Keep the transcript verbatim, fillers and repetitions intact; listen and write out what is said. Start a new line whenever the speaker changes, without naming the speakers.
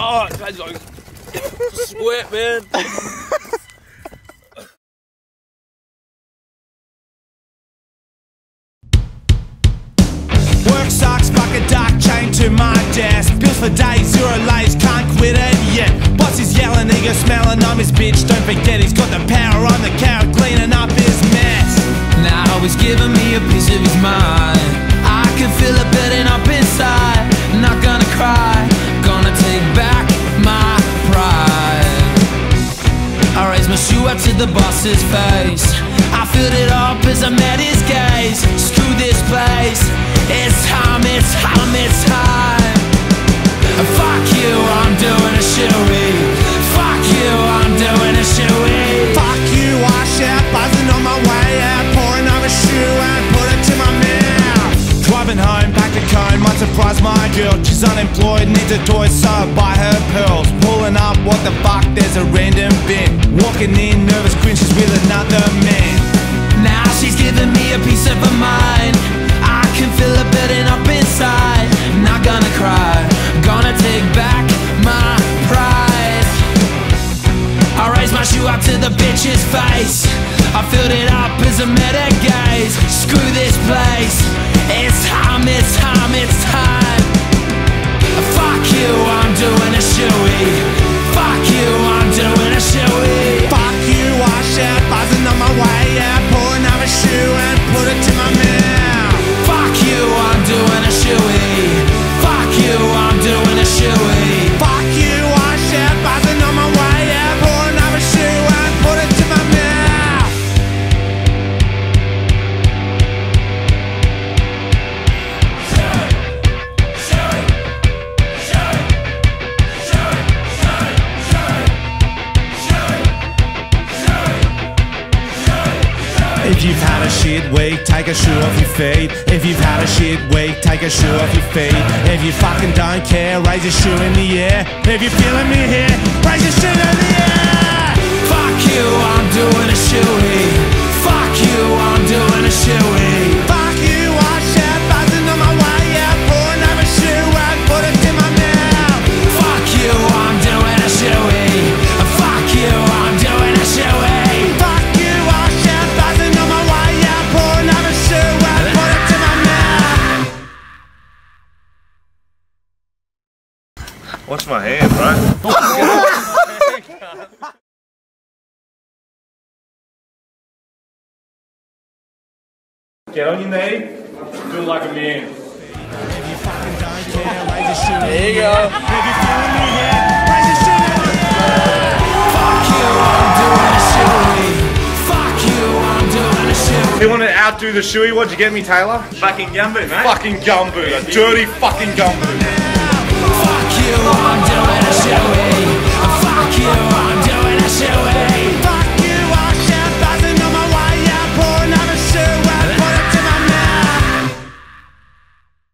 Oh, it's like sweat, man.
Work sucks, fuck a duck, chained to my desk. Bills for days, zero lays, can't quit it yet. Boss is yelling, ego smelling, I'm his bitch. Don't forget he's got the power on the carrot, cleaning up his mess. Now he's giving me a piece of his mind. I can feel it building up inside. Not gonna cry, gonna take back my pride. I raise my shoe up to the boss's face. I filled it up as I met his gaze. Screw this place. It's time, it's time, it's time. Fuck you, I'm doing a shoey. Fuck you, I'm doing a shoey. Fuck you, I shout, buzzing on my way out. Pouring over a shoe and put it to my mouth. Driving home, packed a cone, might surprise my girl. She's unemployed, needs a toy, so I buy her pearls. Pulling up, what the fuck, there's a random bin. Walking in, nervous grin, she's with another man. Now she's giving me a piece of her mind. I can feel it building up inside. Not gonna cry, gonna take back my pride. I raise my shoe up to the bitch's face. I filled it up as I met her gaze. Screw this place. It's time, it's time, it's time. Fuck you, I'm doing a shoey. Fuck you, I'm doing a shoey. Fuck you, I shout, buzzing on my way out. Pouring out a shoe and put it to my mouth. Fuck you, I'm doing a shoey. Fuck you, I'm doing a shoey. Fuck you, I shout, buzzing on my way out. Pouring out a shoe and put it to my mouth. If you've had a shit week, take a shoe off your feet. If you've had a shit week, take a shoe off your feet. If you fucking don't care, raise your shoe in the air. If you're feeling me here, raise your shoe in the air. Fuck you, I'm doing a shoey. Fuck you, I'm doing a shoey. Fuck you, I shout, buzzing on my way out. Pouring over a shoe and put it to my mouth. Fuck you, I'm doing a shoey. Fuck you, I'm doing a shoey. Fuck you, I shout, buzzing on my way out. Pouring over a shoe and put it to my mouth.
Watch my hand, bro. Get on your knee. Do like a man.
If you fucking don't care, raise your shoe.
There you go.
If you're feeling me here, raise your shoe in the air. Fuck you, I'm doing a shoey. Fuck you, I'm doing a shoey.
If you want to outdo the shoey, what'd you get me, Taylor?
Fucking gumboot, mate.
Fucking gumboot. A dirty fucking gumboot.
Fuck you, I'm doing a shoey.